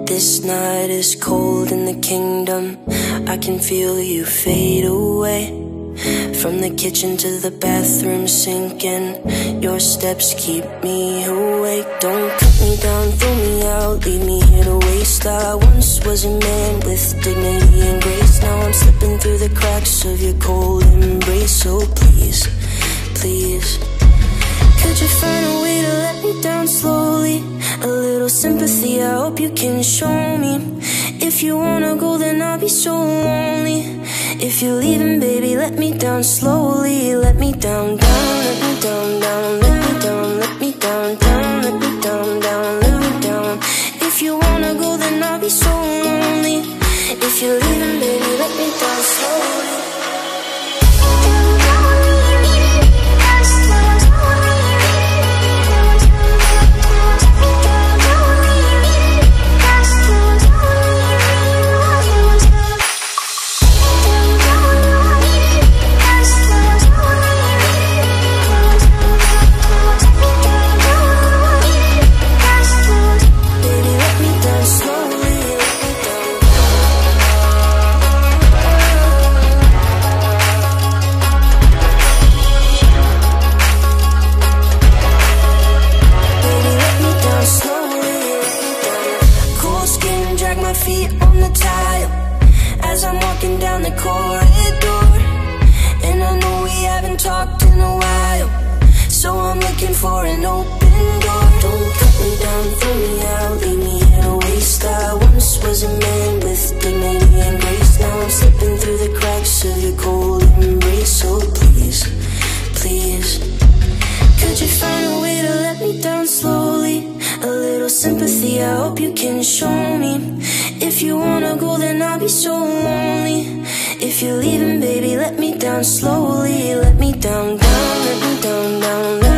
This night is cold in the kingdom. I can feel you fade away. From the kitchen to the bathroom sinking, your steps keep me awake. Don't cut me down, throw me out, leave me here to waste. I once was a man with dignity and grace. Now I'm slipping through the cracks of your cold embrace. So please, please, could you find a way to let me down slowly? A little sympathy, I hope you can show me. If you wanna go, then I'll be so lonely. If you're leaving, baby, let me down slowly. Let me down, down, let me down, down, let me down, let me down, down, let me down, down, let me down. If you wanna go, then I'll be so lonely. If you're leaving, baby, let me down slowly. Feet on the tile as I'm walking down the corridor, and I know we haven't talked in a while, so I'm looking for an open door. Don't cut me down, throw me out, leave me here to waste. I once was a man with dignity and grace. Now I'm slipping through the cracks of your cold embrace. So please, please, could you find a way to let me down slowly? A little sympathy, I hope you can show me. If you wanna go, then I'll be so lonely. If you're leaving, baby, let me down slowly. Let me down, down, let me down, down, down.